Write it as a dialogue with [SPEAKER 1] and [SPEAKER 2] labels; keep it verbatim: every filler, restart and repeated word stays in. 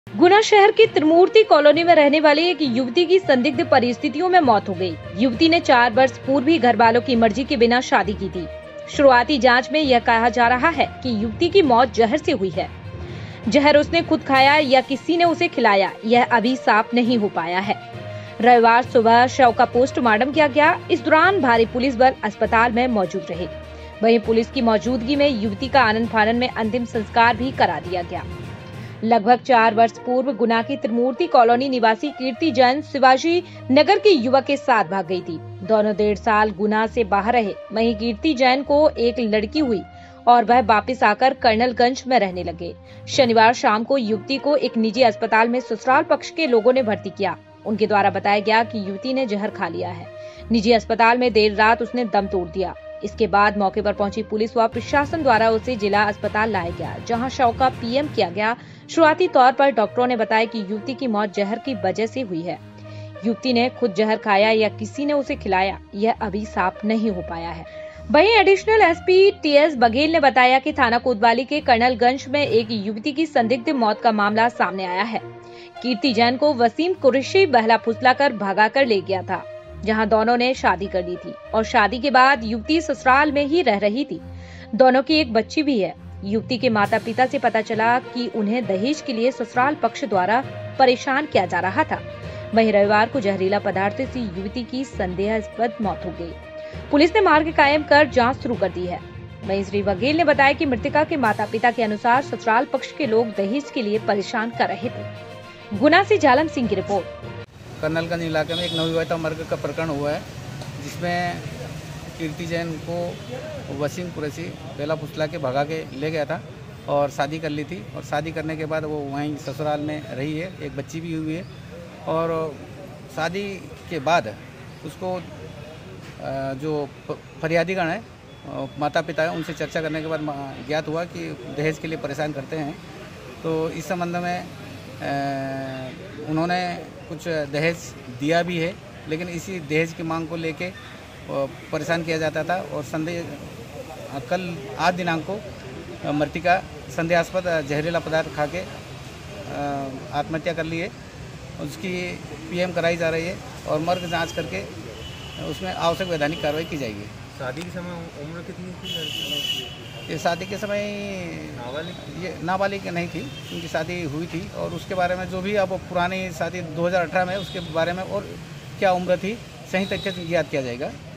[SPEAKER 1] गुना शहर की त्रिमूर्ति कॉलोनी में रहने वाली एक युवती की संदिग्ध परिस्थितियों में मौत हो गई। युवती ने चार वर्ष पूर्व ही घर वालों की मर्जी के बिना शादी की थी। शुरुआती जांच में यह कहा जा रहा है कि युवती की मौत जहर से हुई है। जहर उसने खुद खाया या किसी ने उसे खिलाया, यह अभी साफ नहीं हो पाया है। रविवार सुबह शव का पोस्टमार्टम किया गया। इस दौरान भारी पुलिस बल अस्पताल में मौजूद रहे। वहीं पुलिस की मौजूदगी में युवती का आनन फानन में अंतिम संस्कार भी करा दिया गया। लगभग चार वर्ष पूर्व गुना की त्रिमूर्ति कॉलोनी निवासी कीर्ति जैन शिवाजी नगर के युवक के साथ भाग गई थी। दोनों डेढ़ साल गुना से बाहर रहे। वहीं कीर्ति जैन को एक लड़की हुई और वह वापस आकर कर्नलगंज में रहने लगे। शनिवार शाम को युवती को एक निजी अस्पताल में ससुराल पक्ष के लोगों ने भर्ती किया। उनके द्वारा बताया गया कि युवती ने जहर खा लिया है। निजी अस्पताल में देर रात उसने दम तोड़ दिया। इसके बाद मौके पर पहुंची पुलिस व प्रशासन द्वारा उसे जिला अस्पताल लाया गया, जहां शव का पीएम किया गया। शुरुआती तौर पर डॉक्टरों ने बताया कि युवती की मौत जहर की वजह से हुई है। युवती ने खुद जहर खाया या किसी ने उसे खिलाया, यह अभी साफ नहीं हो पाया है। वहीं एडिशनल एसपी टीएस बघेल ने बताया कि थाना कोतवाली के कर्नलगंज में एक युवती की संदिग्ध मौत का मामला सामने आया है। कीर्ति जैन को वसीम कुरैशी बहला फुसला कर भगा कर ले गया था, जहां दोनों ने शादी कर ली थी और शादी के बाद युवती ससुराल में ही रह रही थी। दोनों की एक बच्ची भी है। युवती के माता पिता से पता चला कि उन्हें दहेज के लिए ससुराल पक्ष द्वारा परेशान किया जा रहा था। वहीं रविवार को जहरीला पदार्थ से युवती की संदेहास्पद मौत हो गई। पुलिस ने मार्ग कायम कर जांच शुरू कर दी है। वहीं श्री बघेल ने बताया कि मृतका के माता पिता के अनुसार ससुराल पक्ष के लोग दहेज के लिए परेशान कर रहे थे। गुना से जालम सिंह की रिपोर्ट।
[SPEAKER 2] कर्नलगंज इलाके में एक नवविवाहिता मर्ग का प्रकरण हुआ है, जिसमें कीर्ति जैन को वसीम कुरैशी बेला फुसला के भगा के ले गया था और शादी कर ली थी। और शादी करने के बाद वो वहीं ससुराल में रही है, एक बच्ची भी हुई है। और शादी के बाद उसको जो फरियादीगण है, माता पिता है, उनसे चर्चा करने के बाद ज्ञात हुआ कि दहेज के लिए परेशान करते हैं। तो इस संबंध में उन्होंने कुछ दहेज दिया भी है, लेकिन इसी दहेज की मांग को लेके परेशान किया जाता था। और संदेह कल आठ दिनांक को मृतिका संदेहास्पद जहरीला पदार्थ खा के आत्महत्या कर ली है। उसकी पीएम कराई जा रही है और मर्ग जांच करके उसमें आवश्यक वैधानिक कार्रवाई की जाएगी।
[SPEAKER 3] शादी के समय उम्र कितनी थी लड़की?
[SPEAKER 2] ये शादी के समय
[SPEAKER 3] नाबालिग
[SPEAKER 2] ये नाबालिग नहीं थी, उनकी शादी हुई थी। और उसके बारे में जो भी अब पुरानी शादी दो हज़ार अठारह में, उसके बारे में और क्या उम्र थी सही तरीके से ज्ञात किया जाएगा।